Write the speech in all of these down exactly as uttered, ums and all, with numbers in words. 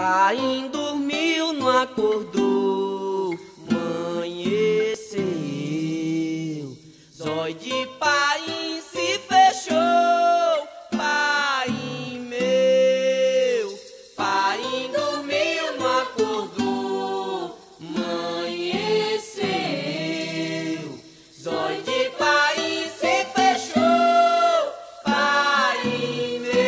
Paim dormiu, não acordou, amanheceu. Zóio de Paim se fechou, Paim meu. Paim dormiu, não acordou, amanheceu. Zóio de Paim se fechou, Paim meu.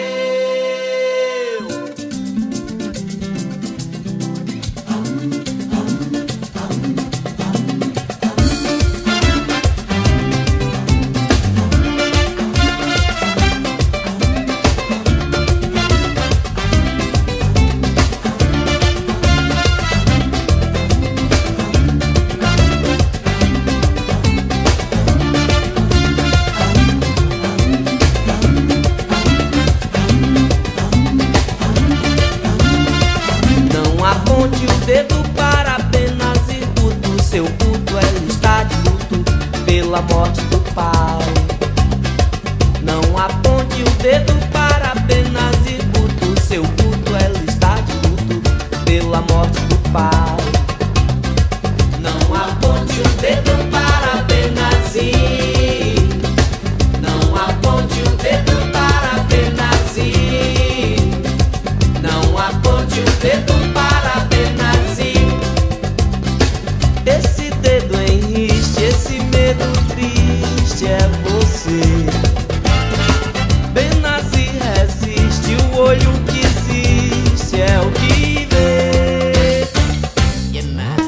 Aponte o dedo para apenas e culto. Seu culto, ela está de luto pela morte do pai. Não aponte o dedo para apenas e culto. Seu culto, ela está de luto pela morte do pai. Não aponte o dedo para apenas e Não aponte o dedo para apenas e Não aponte o dedo para apenas ir. Esse dedo enriste, esse medo triste é você. Apenas e resiste, o olho que existe é o que vê. Yeah, man.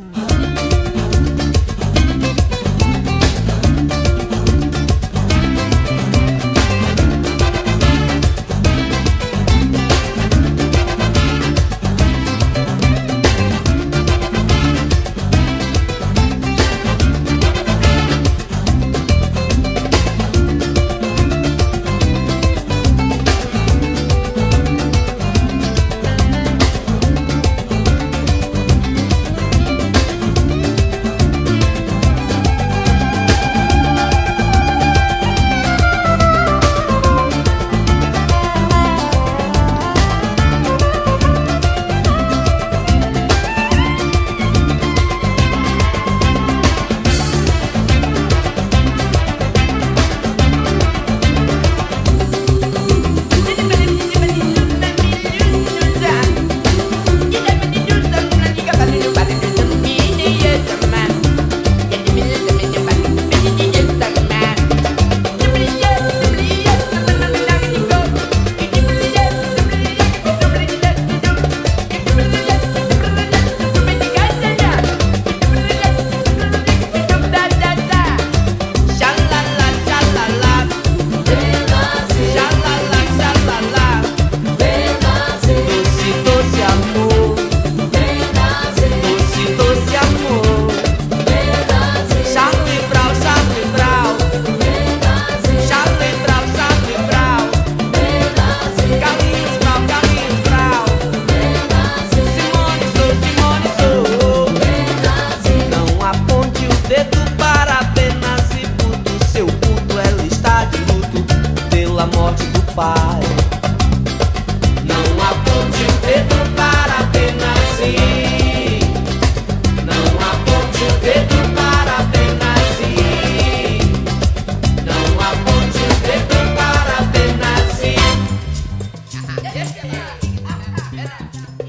A morte do pai. Não aponte o dedo para apenas ir. Não aponte o dedo para apenas ir. Não aponte o dedo para apenas ir.